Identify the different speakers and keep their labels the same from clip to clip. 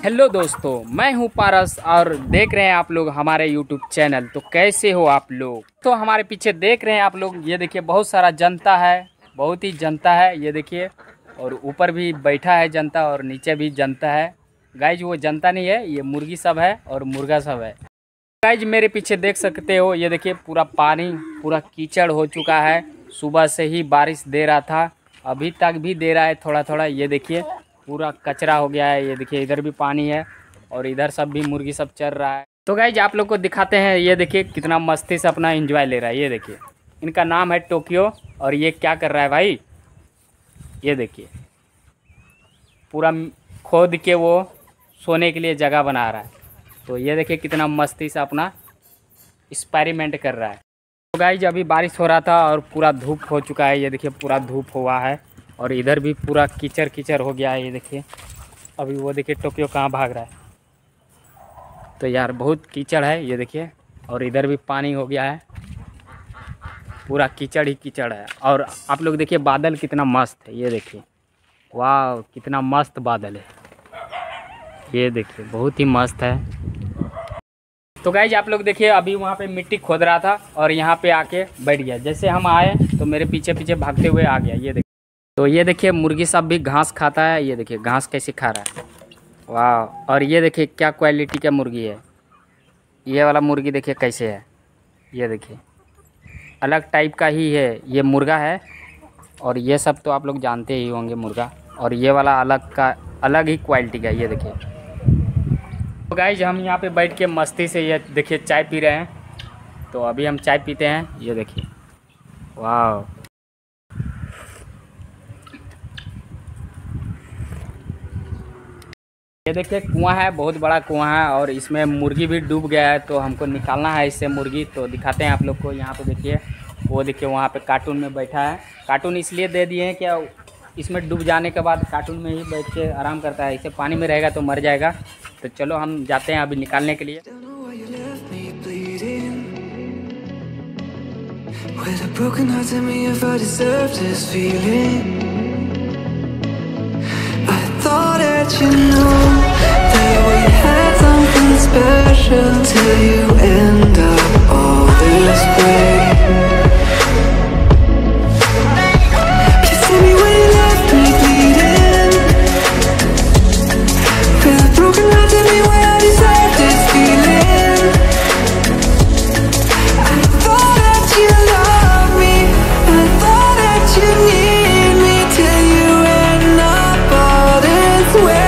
Speaker 1: Hello दोस्तों, मैं हूं पारस और देख रहे हैं आप लोग हमारे यूट्यूब चैनल। तो कैसे हो आप लोग? तो हमारे पीछे देख रहे हैं आप लोग, ये देखिए बहुत सारा जनता है, बहुत ही जनता है ये देखिए। और ऊपर भी बैठा है जनता और नीचे भी जनता है। गाइज वो जनता नहीं है, ये मुर्गी सब है और मुर्गा सब है। गाइज मेरे पीछे देख सकते हो, ये देखिए पूरा पानी, पूरा कीचड़ हो चुका है। सुबह से ही बारिश दे रहा था, अभी तक भी दे रहा है थोड़ा थोड़ा। ये देखिए पूरा कचरा हो गया है। ये देखिए इधर भी पानी है और इधर सब भी मुर्गी सब चर रहा है। तो गाइज आप लोग को दिखाते हैं, ये देखिए कितना मस्ती से अपना एंजॉय ले रहा है। ये देखिए इनका नाम है टोक्यो। और ये क्या कर रहा है भाई, ये देखिए पूरा खोद के वो सोने के लिए जगह बना रहा है। तो ये देखिए कितना मस्ती से अपना एक्सपेरिमेंट कर रहा है। तो गाइज अभी बारिश हो रहा था और पूरा धूप हो चुका है। ये देखिए पूरा धूप हुआ है और इधर भी पूरा कीचड़ कीचड़ हो गया है। ये देखिए अभी वो देखिए टोक्यो कहाँ भाग रहा है। तो यार बहुत कीचड़ है ये देखिए, और इधर भी पानी हो गया है, पूरा कीचड़ ही कीचड़ है। और आप लोग देखिए बादल कितना मस्त है, ये देखिए वाह कितना मस्त बादल है। ये देखिए बहुत ही मस्त है। तो गाइज आप लोग देखिए अभी वहाँ पे मिट्टी खोद रहा था और यहाँ पे आके बैठ गया। जैसे हम आए तो मेरे पीछे पीछे भागते हुए आ गया। ये देखिए, तो ये देखिए मुर्गी सब भी घास खाता है। ये देखिए घास कैसे खा रहा है, वाह। और ये देखिए क्या क्वालिटी का मुर्गी है, ये वाला मुर्गी देखिए कैसे है। ये देखिए अलग टाइप का ही है ये मुर्गा है। और ये सब तो आप लोग जानते ही होंगे मुर्गा, और ये वाला अलग ही क्वालिटी का है। ये देखिए तो गाइज हम यहाँ पे बैठ के मस्ती से ये देखिए चाय पी रहे हैं। तो अभी हम चाय पीते हैं। ये देखिए वाह, ये देखिए कुआं है, बहुत बड़ा कुआं है और इसमें मुर्गी भी डूब गया है। तो हमको निकालना है इससे मुर्गी। तो दिखाते हैं आप लोग को। यहाँ पे देखिए वो देखिए वहाँ पे कार्टून में बैठा है। कार्टून इसलिए दे दिए हैं कि इसमें डूब जाने के बाद कार्टून में ही बैठ के आराम करता है। इसे पानी में रहेगा तो मर जाएगा। तो चलो हम जाते हैं अभी निकालने के लिए।
Speaker 2: You know that we had something special till you end up all this way. Please tell me when you left me bleeding with a broken heart. Tell me why I deserve this feeling. I thought that you loved me, I thought that you need me till you end up all this way.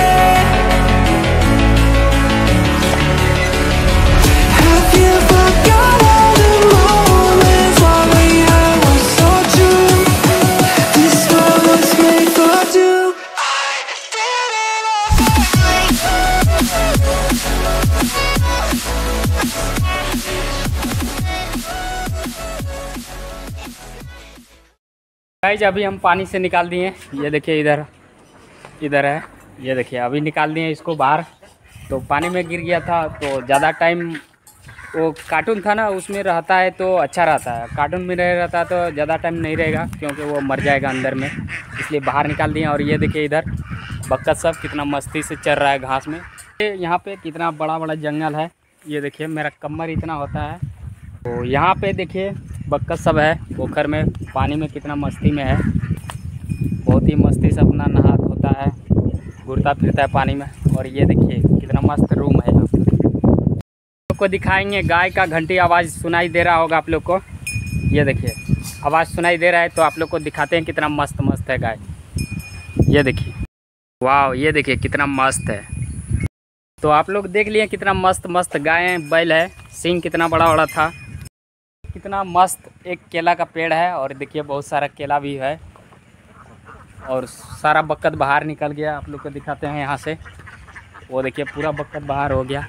Speaker 1: Guys अभी हम पानी से निकाल दिए। ये देखिए इधर है, ये देखिए अभी निकाल दिए इसको बाहर। तो पानी में गिर गया था तो ज़्यादा टाइम वो कार्टून था ना उसमें रहता है तो अच्छा रहता है। कार्टून में नहीं रहता है तो ज़्यादा टाइम नहीं रहेगा क्योंकि वो मर जाएगा अंदर में, इसलिए बाहर निकाल दिए। और ये देखिए इधर बक्कत सब कितना मस्ती से चल रहा है घास में। यहाँ पे कितना बड़ा बड़ा जंगल है, ये देखिए मेरा कमर इतना होता है। तो यहाँ पे देखिए बक्कत सब है पोखर में, पानी में कितना मस्ती में है। बहुत ही मस्ती से अपना नहा धोता है, घूरता फिरता है पानी में। और ये देखिए कितना मस्त रूम है। आप को दिखाएंगे गाय का घंटी आवाज़ सुनाई दे रहा होगा आप लोग को। ये देखिए आवाज़ सुनाई दे रहा है तो आप लोग को दिखाते हैं कितना मस्त मस्त है गाय। ये देखिए वाह, ये देखिए कितना मस्त है। तो आप लोग देख लिए कितना मस्त मस्त गाय बैल है, सींग कितना बड़ा बड़ा था, कितना मस्त। एक केला का पेड़ है और देखिए बहुत सारा केला भी है और सारा बक्कत बाहर निकल गया। आप लोग को दिखाते हैं यहाँ से, वो देखिए पूरा बक्कत बाहर हो गया।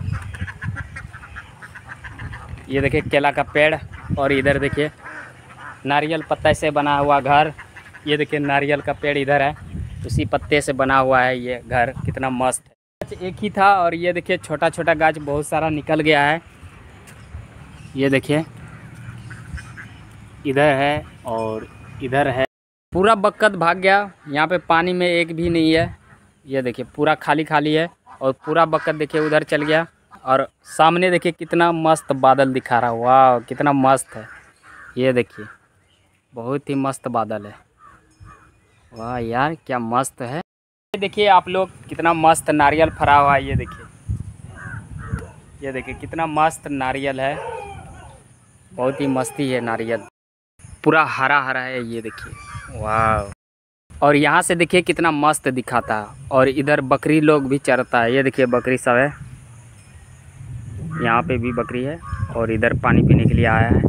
Speaker 1: ये देखिए केला का पेड़ और इधर देखिए नारियल पत्ते से बना हुआ घर। ये देखिए नारियल का पेड़ इधर है, उसी पत्ते से बना हुआ है ये घर, कितना मस्त है। एक ही था और ये देखिए छोटा छोटा गाछ बहुत सारा निकल गया है। ये देखिए इधर है और इधर है, पूरा बक्कत भाग गया। यहाँ पे पानी में एक भी नहीं है। ये देखिए पूरा खाली खाली है और पूरा बकत देखिए उधर चल गया। और सामने देखिए कितना मस्त बादल दिखा रहा है, वाह कितना मस्त है। ये देखिए बहुत ही मस्त बादल है, वाह यार क्या मस्त है। ये देखिए आप लोग कितना मस्त नारियल फरा हुआ है। ये देखिए कितना मस्त नारियल है, बहुत ही मस्ती है नारियल, पूरा हरा हरा है। ये देखिए वाह। और यहाँ से देखिए कितना मस्त दिखाता है। और इधर बकरी लोग भी चरता है। ये देखिए बकरी सब है, यहाँ पे भी बकरी है और इधर पानी पीने के लिए आया है।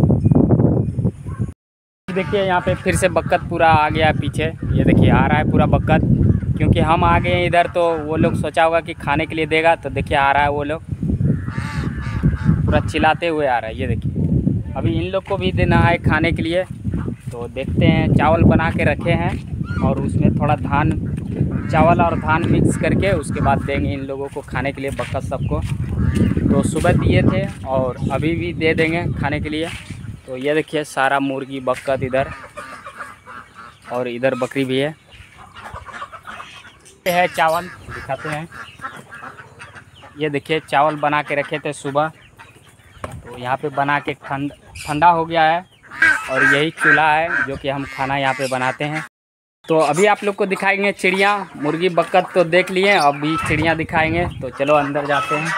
Speaker 1: देखिए यहाँ पे फिर से बकत पूरा आ गया पीछे। ये देखिए आ रहा है पूरा बकत, क्योंकि हम आ गए हैं इधर तो वो लोग सोचा होगा कि खाने के लिए देगा, तो देखिए आ रहा है वो लोग पूरा चिल्लाते हुए आ रहा है। ये देखिए अभी इन लोग को भी देना है खाने के लिए, तो देखते हैं। चावल बना के रखे हैं और उसमें थोड़ा धान, चावल और धान मिक्स करके उसके बाद देंगे इन लोगों को खाने के लिए, बकत सबको। तो सुबह दिए थे और अभी भी दे देंगे खाने के लिए। तो ये देखिए सारा मुर्गी बकत इधर, और इधर बकरी भी है। ये है चावल, दिखाते हैं। ये देखिए चावल बना के रखे थे सुबह, तो यहाँ पे बना के ठंडा हो गया है। और यही चूल्हा है जो कि हम खाना यहाँ पे बनाते हैं। तो अभी आप लोग को दिखाएंगे चिड़िया, मुर्गी बकत तो देख लिए, अभी चिड़िया दिखाएंगे। तो चलो अंदर जाते हैं।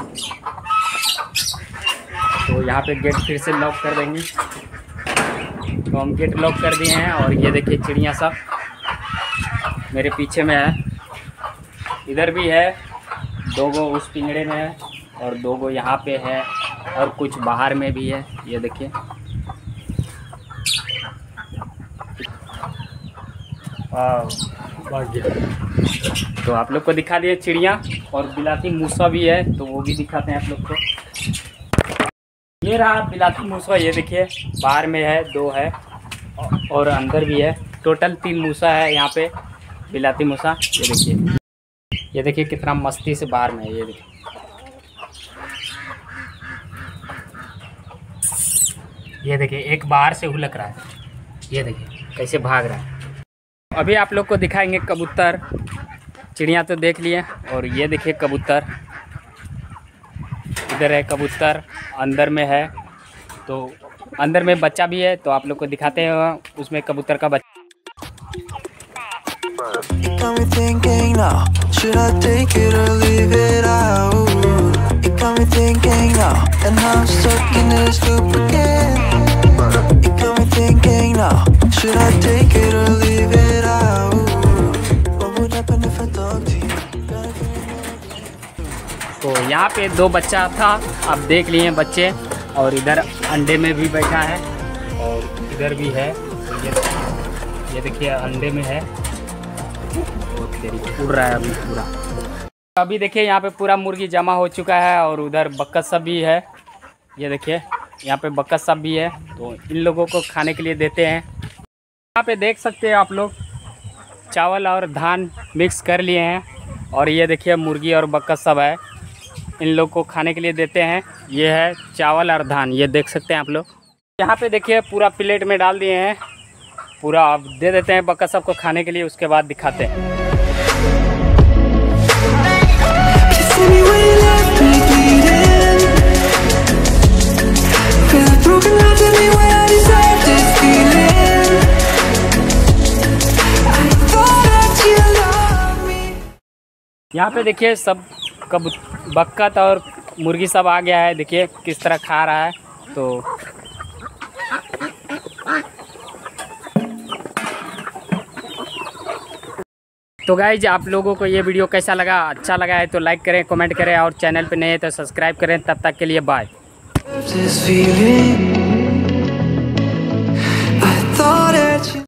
Speaker 1: तो यहाँ पे गेट फिर से लॉक कर देंगे। तो हम गेट लॉक कर दिए हैं। और ये देखिए चिड़िया सब मेरे पीछे में है, इधर भी है, 2 गो उस पिंजड़े में है और 2 गो यहाँ पे है और कुछ बाहर में भी है। ये देखिए तो आप लोग को दिखा दिए चिड़िया। और बिलाती मूसा भी है, तो वो भी दिखाते हैं आप लोग को। ये रहा बिलाती मूसा, ये देखिए बाहर में है, 2 है और अंदर भी है। टोटल 3 मूसा है यहाँ पे, बिलाती मूसा। ये देखिए कितना मस्ती से बाहर में है। ये देखिए एक बाहर से हुलक रहा है, ये देखिए कैसे भाग रहा है। अभी आप लोग को दिखाएंगे कबूतर। चिड़िया तो देख लिए, और ये देखिए कबूतर, इधर है कबूतर, अंदर में है, तो अंदर में बच्चा भी है। तो आप लोग को दिखाते हैं उसमें कबूतर का बच्चा।
Speaker 2: Got me thinking now, should I take it or leave it out? It got me thinking now, and now I'm stuck in this loop again. It got me thinking now, should I take it or leave it out? What would happen if I talked to you?
Speaker 1: तो यहाँ पे 2 बच्चा था, आप देख लिए बच्चे। और इधर अंडे में भी बैठा है और इधर भी है। ये देखिए अंडे में है, उड़ रहा है अभी पूरा। अभी देखिए यहाँ पे पूरा मुर्गी जमा हो चुका है और उधर बकत सब भी है। ये देखिए यहाँ पे बकत सब भी है, तो इन लोगों को खाने के लिए देते हैं। यहाँ पे देख सकते हैं आप लोग चावल और धान मिक्स कर लिए हैं। और ये देखिए मुर्गी और बकत सब है, इन लोग को खाने के लिए देते हैं। ये है चावल और धान, ये देख सकते हैं आप लोग। यहाँ पे देखिए पूरा प्लेट में डाल दिए हैं, पूरा अब दे देते हैं बकत सब को खाने के लिए, उसके बाद दिखाते हैं। यहाँ पे देखिए सब बकत और मुर्गी सब आ गया है, देखिए किस तरह खा रहा है। तो गाइज आप लोगों को ये वीडियो कैसा लगा? अच्छा लगा है तो लाइक करें, कमेंट करें, और चैनल पे नए हैं तो सब्सक्राइब करें। तब तक के लिए बाय।